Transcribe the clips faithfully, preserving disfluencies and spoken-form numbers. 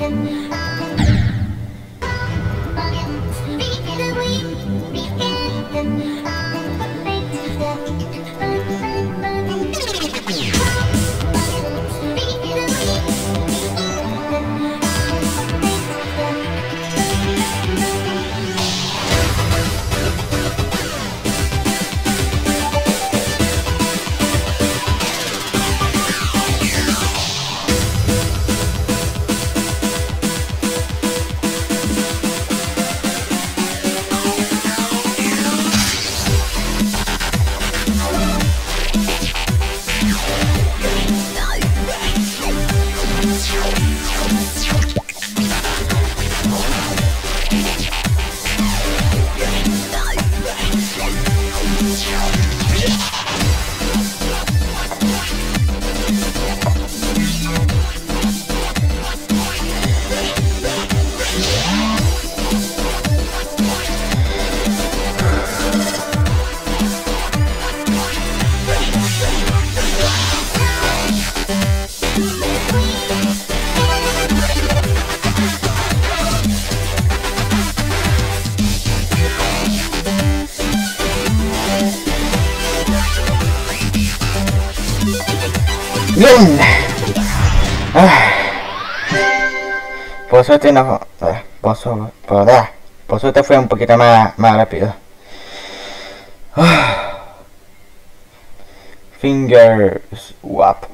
Bien. Ah. Por suerte no, por, su, por, ah, por suerte fue un poquito más, más rápido. Ah. FingerSwap.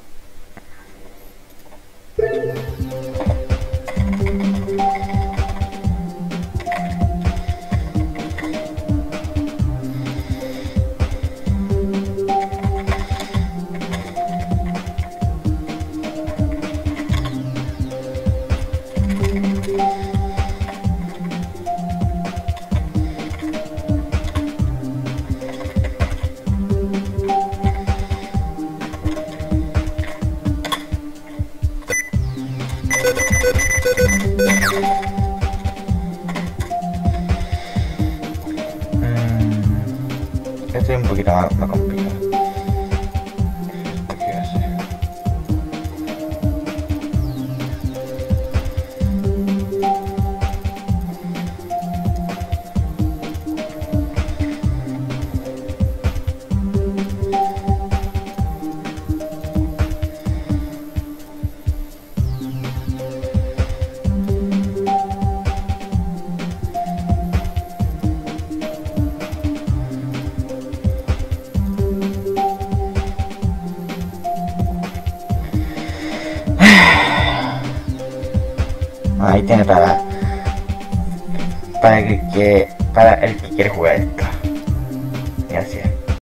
Este es un poquito más, más complicado. ¿Qué hacer? Ahí tiene para para el que para el que quiere jugar esto. Gracias.